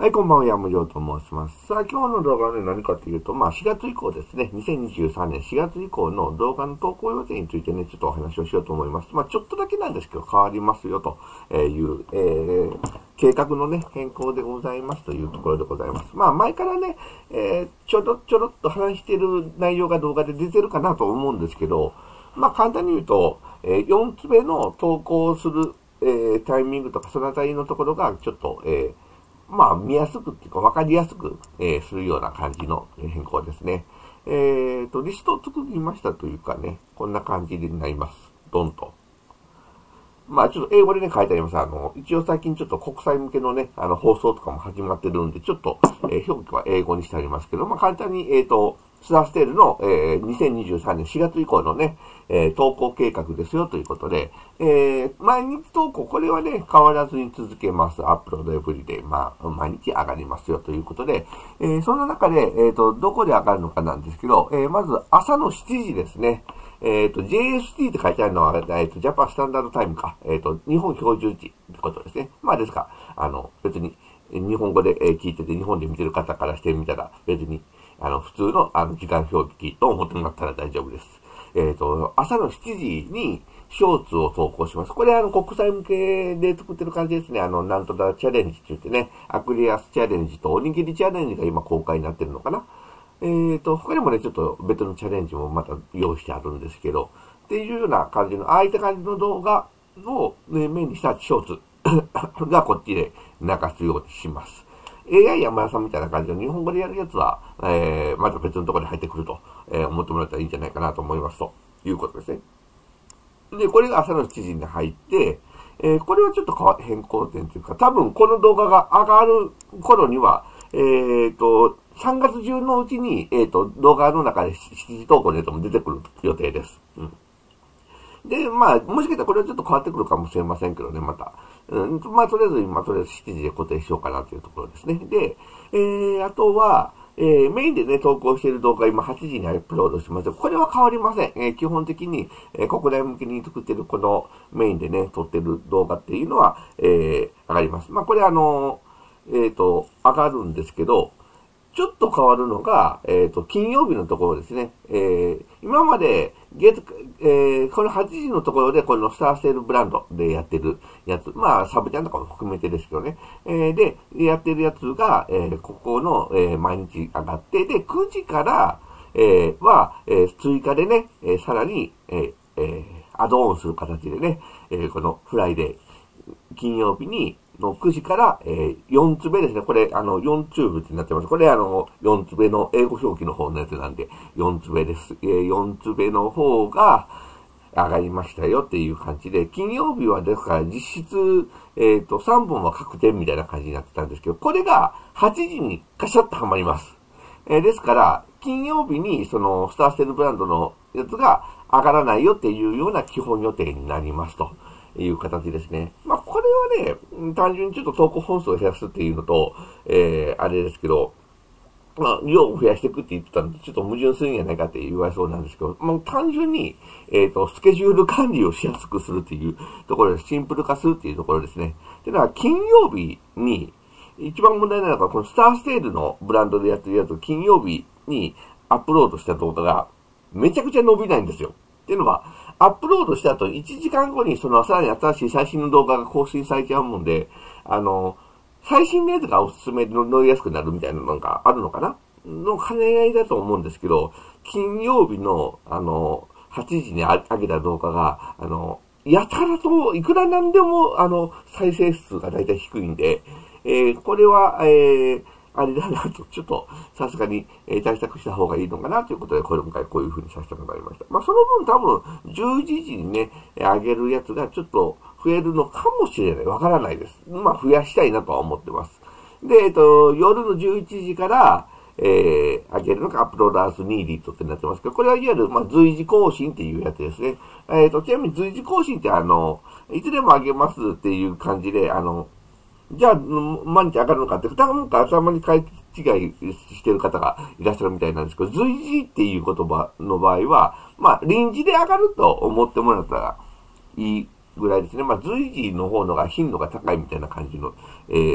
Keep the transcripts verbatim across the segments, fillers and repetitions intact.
はい、こんばんは、山城と申します。さあ、今日の動画はね、何かというと、まあ、しがつ以降ですね、にせんにじゅうさんねんしがつ以降の動画の投稿予定についてね、ちょっとお話をしようと思います。まあ、ちょっとだけなんですけど、変わりますよ、という、えー、計画のね、変更でございますというところでございます。まあ、前からね、えー、ちょろちょろっと話している内容が動画で出てるかなと思うんですけど、まあ、簡単に言うと、えー、よんつめの投稿する、えー、タイミングとか、そのあたりのところが、ちょっと、えー、まあ、見やすくっていうか、わかりやすく、えー、するような感じの変更ですね。えーと、リストを作りましたというかね、こんな感じになります。ドンと。まあ、ちょっと英語でね、書いてあります。あの、一応最近ちょっと国際向けのね、あの、放送とかも始まってるんで、ちょっと、えー、表記は英語にしてありますけど、まあ、簡単に、えーと、スターステールの、えー、にせんにじゅうさんねんしがつ以降のね、えー、投稿計画ですよということで、えー、毎日投稿、これはね、変わらずに続けます。アップロードエブリデイ。まあ、毎日上がりますよということで、えー、その中で、えーと、どこで上がるのかなんですけど、えー、まず朝のしちじですね。えっと、ジェイエスティー って書いてあるのは、えっと、ジャパンスタンダードタイムか。えっと、日本標準値ってことですね。まあですか、あの、別に、日本語で聞いてて、日本で見てる方からしてみたら、別に、あの、普通の、あの、時間表記と思ってもらったら大丈夫です。えっと、朝のしちじに、ショーツを投稿します。これ、あの、国際向けで作ってる感じですね。あの、なんとだチャレンジって言ってね、アクリアスチャレンジとおにぎりチャレンジが今公開になってるのかな。えーと、他にもね、ちょっと別のチャレンジもまた用意してあるんですけど、っていうような感じの、ああいった感じの動画を、ね、メインにしたショーツがこっちで流すようにします。エーアイ 山田さんみたいな感じの日本語でやるやつは、えー、また別のところで入ってくると、えー、思ってもらったらいいんじゃないかなと思いますということですね。で、これが朝のしちじに入って、えー、これはちょっと変更点というか、多分この動画が上がる頃には、えーと、さんがつ中のうちに、えっと、動画の中でしちじ投稿のやつも出てくる予定です。うん。で、まあ、もしかしたらこれはちょっと変わってくるかもしれませんけどね、また。うん、まあ、とりあえず今、とりあえずしちじで固定しようかなというところですね。で、えー、あとは、えー、メインでね、投稿している動画、今はちじにアップロードしてます。これは変わりません。えー、基本的に、えー、国内向けに作っているこのメインでね、撮ってる動画っていうのは、えー、上がります。まあ、これあのー、えっと、上がるんですけど、ちょっと変わるのが、えっと、金曜日のところですね。えー、今まで、月、えー、このはちじのところで、このスターセールブランドでやってるやつ、まあ、サブチャンとかも含めてですけどね。えー、で、やってるやつが、えー、ここの、えー、毎日上がって、で、くじから、えー、は、えー、追加でね、えー、さらに、えー、えー、アドオンする形でね、えー、このフライデー、金曜日に、のくじから、えー、よんつべですね。これ、あの、よんチューブってなってます。これ、あの、よんつべの英語表記の方のやつなんで、よんつべです。えー、よんつべの方が上がりましたよっていう感じで、金曜日はですから実質、えっと、さんぼんは確定みたいな感じになってたんですけど、これがはちじにカシャッとはまります。えー、ですから、金曜日にそのスターステルブランドのやつが上がらないよっていうような基本予定になりますと。いう形ですね。まあ、これはね、単純にちょっと投稿本数を減らすっていうのと、えー、あれですけど、まあ、量を増やしていくって言ってたんで、ちょっと矛盾するんじゃないかって言われそうなんですけど、まあ、単純に、えっと、スケジュール管理をしやすくするっていうところで、シンプル化するっていうところですね。っていうのは、金曜日に、一番問題なのが、このスターステールのブランドでやってるやつを金曜日にアップロードした動画が、めちゃくちゃ伸びないんですよ。っていうのは、アップロードした後いちじかんごにそのさらに新しい最新の動画が更新されちゃうもんで、あの、最新のやつがおすすめで乗りやすくなるみたいなのがあるのかなの兼ね合いだと思うんですけど、金曜日の、あの、はちじに上げた動画が、あの、やたらと、いくらなんでも、あの、再生数がだいたい低いんで、えー、これは、えー、あれだなと、ちょっと、さすがに、えー、対策した方がいいのかなということで、これ今回こういう風にさせてもらいました。まあ、その分多分、じゅういちじにね、上げるやつがちょっと増えるのかもしれない。わからないです。まあ、増やしたいなとは思ってます。で、えっと、夜のじゅういちじから、えー、上げるのがアップローダーズニーディットってなってますけど、これはいわゆる、まあ、随時更新っていうやつですね。えっと、ちなみに随時更新ってあの、いつでも上げますっていう感じで、あの、じゃあ、毎日上がるのかって、二日か頭に買い違いしてる方がいらっしゃるみたいなんですけど、随時っていう言葉の場合は、まあ、臨時で上がると思ってもらったらいいぐらいですね。まあ、随時の方のが頻度が高いみたいな感じの、えー、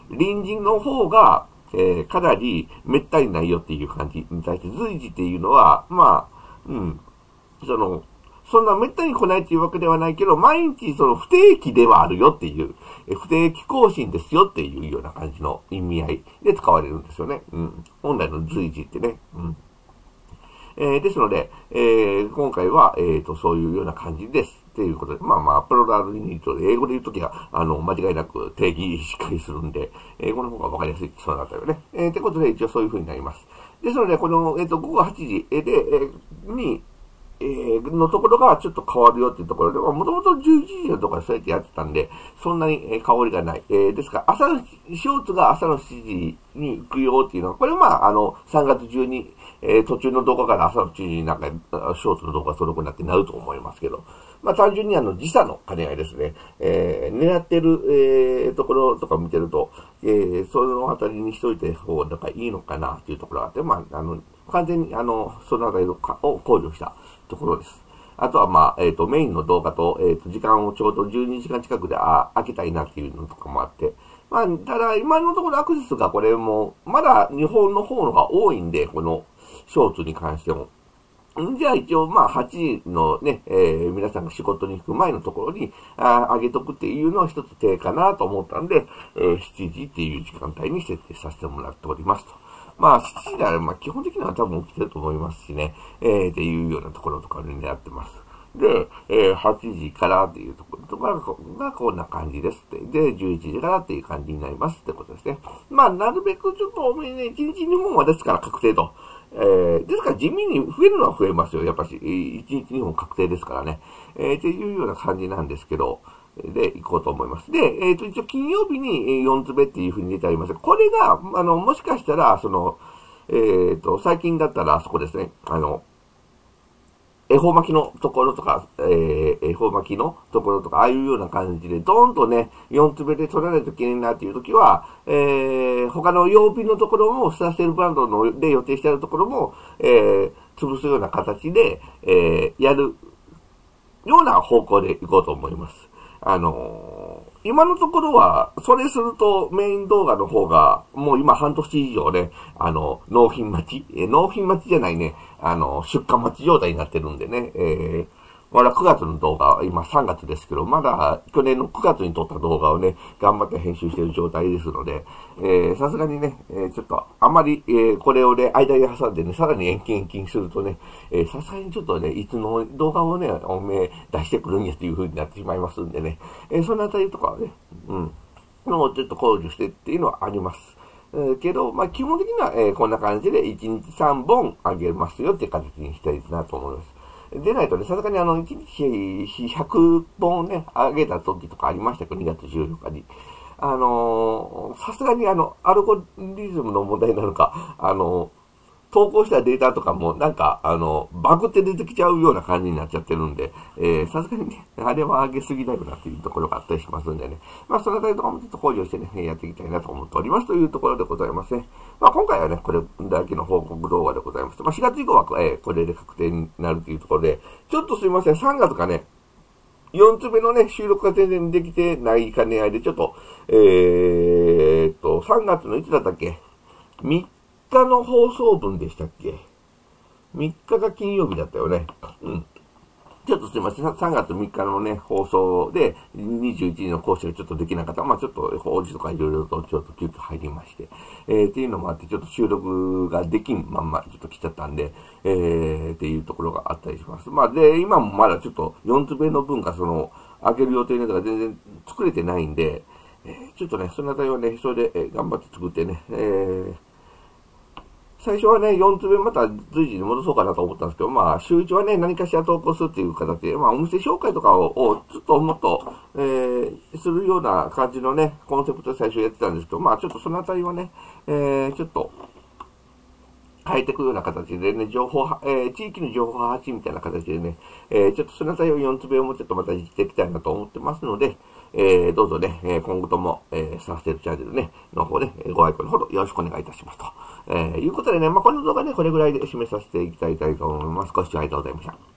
隣人の方が、えー、かなり滅多にないよっていう感じに対して随時っていうのは、まあ、うん、その、そんな滅多に来ないっていうわけではないけど、毎日その不定期ではあるよっていう、え不定期更新ですよっていうような感じの意味合いで使われるんですよね。うん。本来の随時ってね。うん。えー、ですので、えー、今回は、えーと、そういうような感じです。っていうことで、まあまあ、プロラルニートで、英語で言うときは、あの、間違いなく定義しっかりするんで、英語の方がわかりやすいってそうなったよね。えー、ってことで、一応そういう風になります。ですので、この、えっ、ー、と、ごごはちじで、えー、に、えー、のところがちょっと変わるよっていうところで、もともとじゅういちじのところでそうやってやってたんで、そんなに、えー、変わりがない。えー、ですから、朝の、ショーツが朝のしちじに行くよっていうのは、これまあ、あの、さんがつ中に、えー、途中の動画から朝のしちじになんか、ショーツの動画が届くなってなると思いますけど、まあ単純にあの、時差の兼ね合いですね。えー、狙ってる、えー、ところとか見てると、えー、そのあたりにしといた方がいいのかなっていうところがあって、まあ、あの、完全にあの、そのあたりを考慮したところです。あとはまあ、えっ、ー、と、メインの動画と、えっ、ー、と、時間をちょうどじゅうにじかん近くであ開けたいなっていうのとかもあって、まあ、ただ、今のところアクセスがこれも、まだ日本の方のが多いんで、このショーツに関しても。んじゃあ一応、まあ、はちじのね、えー、皆さんが仕事に行く前のところに、あ上げとくっていうのは一つ手かなと思ったんで、えー、しちじっていう時間帯に設定させてもらっておりますと。まあ、しちじであれば、まあ、基本的には多分起きてると思いますしね、えー、っていうようなところとかにやってます。で、えー、はちじからっていうところとかがこんな感じですって。で、じゅういちじからっていう感じになりますってことですね。まあ、なるべくちょっと多めにね、いちにちにほんはですから確定と。えー、ですから地味に増えるのは増えますよ。やっぱし、いちにちにほん確定ですからね。えー、っていうような感じなんですけど、で、行こうと思います。で、えっ、ー、と、一応金曜日によんつべっていう風に出てあります。これが、あの、もしかしたら、その、えっ、ー、と、最近だったらあそこですね。あの、恵方巻きのところとか、えー、恵方巻きのところとか、ああいうような感じで、ドーンとね、よんつべで取られるときになっていうときは、えー、他の曜日のところも、スターセルブランドので予定してあるところも、えー、潰すような形で、えー、やるような方向で行こうと思います。あのー、今のところは、それするとメイン動画の方が、もう今半年以上ね、あの、納品待ち、え納品待ちじゃないね、あの、出荷待ち状態になってるんでね、えー、まだくがつの動画、今さんがつですけど、まだ去年のくがつに撮った動画をね、頑張って編集している状態ですので、えー、さすがにね、えー、ちょっとあまり、えー、これをね、間に挟んでね、さらに延期延期するとね、えー、さすがにちょっとね、いつの動画をね、おめ出してくるんやっていう風になってしまいますんでね、えー、そのあたりとかはね、うん、のをちょっと考慮してっていうのはあります。えー、けど、まあ、基本的には、えー、こんな感じでいちにちさんぼんあげますよっていう形にしたいなと思います。でないとね、さすがにあの、いちにちひゃくぼんね、あげた時とかありましたけど、にがつじゅうよっかに。あのー、さすがにあの、アルゴリズムの問題なのか、あのー、投稿したデータとかもなんか、あの、バグって出てきちゃうような感じになっちゃってるんで、えー、さすがにね、あれは上げすぎだよなっていうところがあったりしますんでね。まあ、そのあたりとかもちょっと考慮してね、やっていきたいなと思っておりますというところでございますね。まあ、今回はね、これだけの報告動画でございます。まあ、しがつ以降は、えー、これで確定になるというところで、ちょっとすいません、さんがつかね、よんつめのね、収録が全然できてない兼ね合いで、ちょっと、えーっと、さんがつのいつだったっけ ?みっかの放送分でしたっけ ?みっかが金曜日だったよね。うん。ちょっとすいません。さんがつみっかのね、放送で、にじゅういちじの講師がちょっとできなかった。まあちょっと、法事とかいろいろとちょっと急遽入りまして、えー、っていうのもあって、ちょっと収録ができんまんま、ちょっと来ちゃったんで、えー、っていうところがあったりします。まあで、今もまだちょっとよんつべの分がその、開ける予定のやつが全然作れてないんで、えー、ちょっとね、そのあたりはね、それで、えー、頑張って作ってね、えー、最初はね、よんつべまた随時に戻そうかなと思ったんですけど、まあ、週いちはね、何かしら投稿するっていう形で、まあ、お店紹介とかを、をちょっともっと、えー、するような感じのね、コンセプトで最初やってたんですけど、まあ、ちょっとそのあたりはね、えー、ちょっと、変えていくような形でね、情報、えー、地域の情報発信みたいな形でね、えー、ちょっとそのあたりをよんつべをもちょっとまたいじっていきたいなと思ってますので、えー、どうぞね、えー、今後とも、えー、サステルチャンネルね、の方で、ご愛顧のほどよろしくお願いいたしますと。えー、いうことでね、まあ、この動画ね、これぐらいで締めさせていきたいと思います。ご視聴ありがとうございました。